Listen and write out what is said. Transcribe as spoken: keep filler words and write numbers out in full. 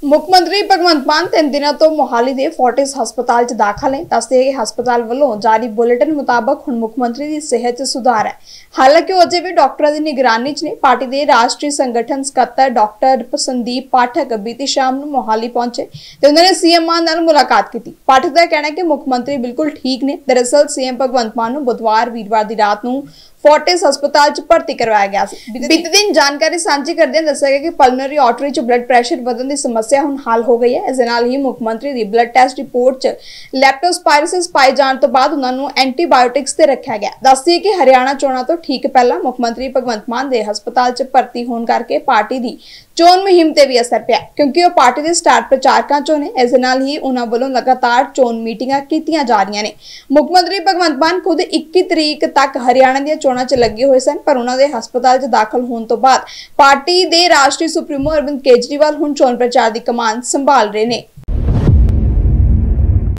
मुख्यमंत्री भगवंत मान तीन दिनों तो मोहाली के फोर्टिस हस्पताल च दाखिल है। दसदे कि हस्पताल वालों जारी बुलेटिन मुताबक हुण मुख्यमंत्री की सेहत च सुधार है। हालांकि वो अजे भी डॉक्टरों की निगरानी च ने। पार्टी के राष्ट्रीय संगठन सकत्तर डॉक्टर संदीप पाठक बीती शाम को मोहाली पहुंचे तो उन्होंने सीएम मान नाल मुलाकात की। पाठक का कहना है कि मुख्यमंत्री बिल्कुल ठीक ने। दरअसल सीएम भगवंत मान को बुधवार वीरवार की रात को फोर्टिस हस्पताल च भर्ती करवाया गया। बीते दिन जानकारी सांझी करदे दस्सिया गया कि पल्मोनरी आर्टरी च ब्लड प्रैशर वधन की समस्या हुण हल हो गई है। इस नाल ही मुख्यमंत्री की ब्लड टेस्ट रिपोर्ट च लैप्टोस्पायरोसिस पाए जाने तो बाद उन्होंने एंटीबायोटिक्स ते रखा गया। दस दिए कि हरियाणा चोणों तो ठीक पहला मुख्यमंत्री भगवंत मान के हस्पताल च भर्ती होने करके पार्टी की चोन मुहिम ते भी असर पिया, क्योंकि वह पार्टी के स्टार प्रचारकों चों ने। इस नाल ही उन्होंने वालों लगातार चोन मीटिंगां कीतियां जा रही ने। मुख्यमंत्री भगवंत मान खुद इक्की तरीक तक हरियाणा दी चोणां च लगे हुए सन, पर उन्होंने हस्पताल च दाखिल होने तो बाद पार्टी के राष्ट्रीय सुप्रीमो अरविंद केजरीवाल हुण चोन प्रचार की कमान संभाल रहे ने।